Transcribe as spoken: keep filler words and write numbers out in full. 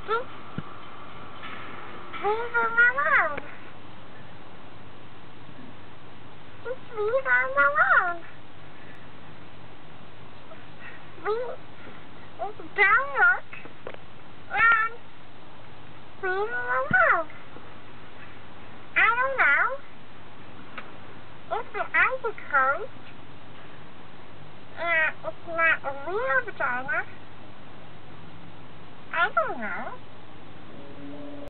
Just leave them alone. Just leave them alone. Leave, don't look, and leave them alone. I don't know if the eyes are closed, and it's not a real vagina. I don't know.